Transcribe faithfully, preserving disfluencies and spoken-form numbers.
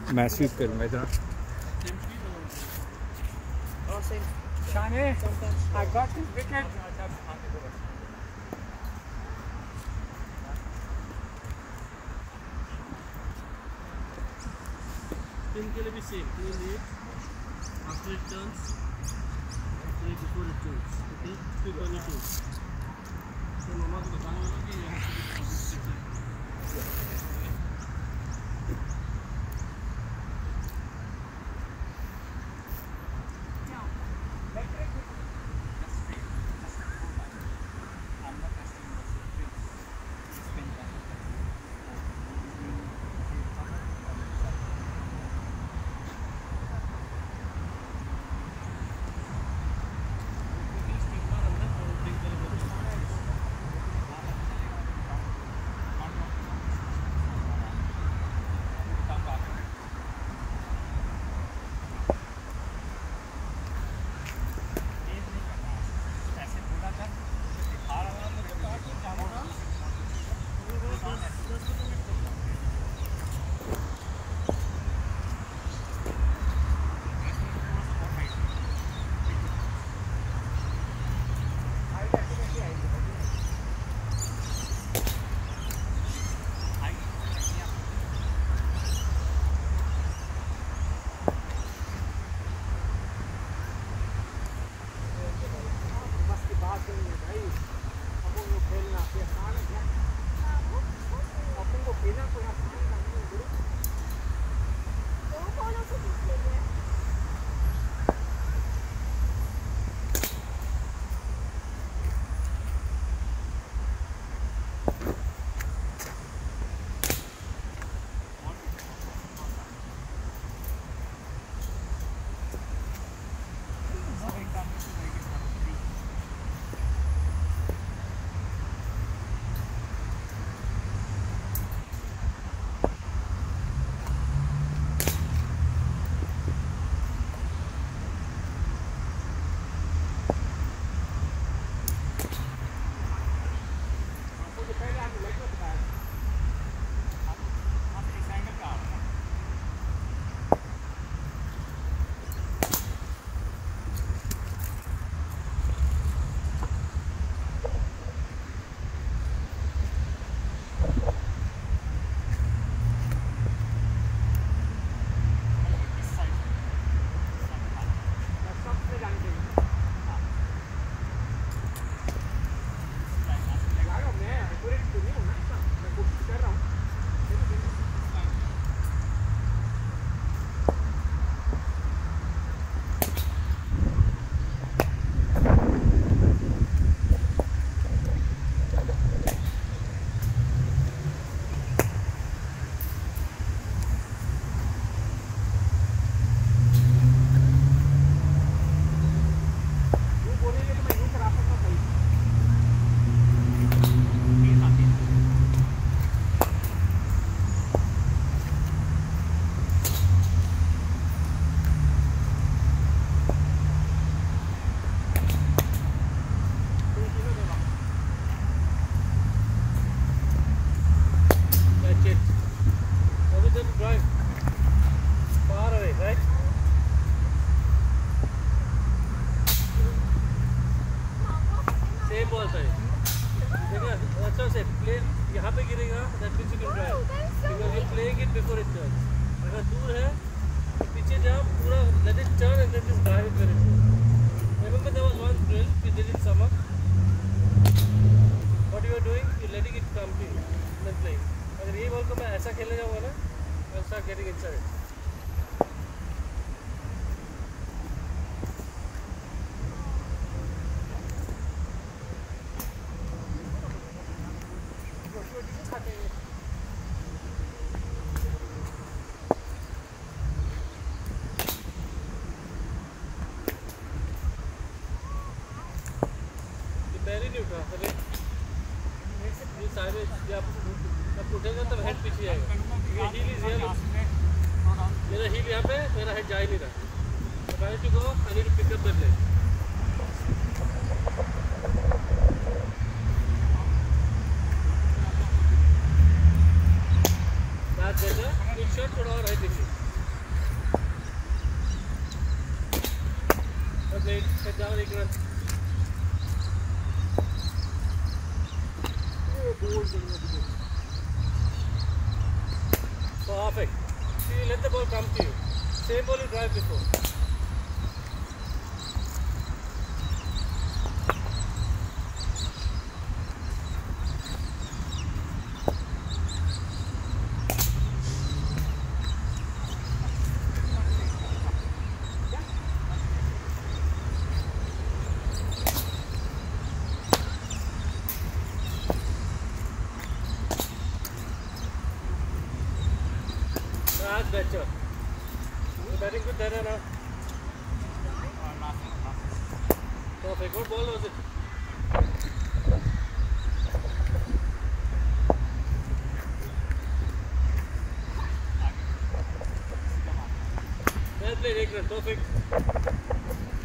Massive film इधर. Shane, I got his wicket. Spin के लिए भी same. Clean it after it turns. Play before it turns. Okay. Pick on your toes. So मामा को बताने वाला कि यहाँ से नहीं उठा अरे ये सारे जब जब उठेगा तब हेड पीछे आएगा। ये हील इज हियर, मेरा हील यहाँ पे, मेरा हेड जा ही नहीं रहा। तो I to go, I need to pick up the leg. That's better. Good shot, थोड़ा और height basically. Well played. Head down, एक run. Perfect. See, let the ball come to you. Same ball you drive before. That's better. You're batting good there now. Perfect. What ball was it? Well played, Ekran. Perfect.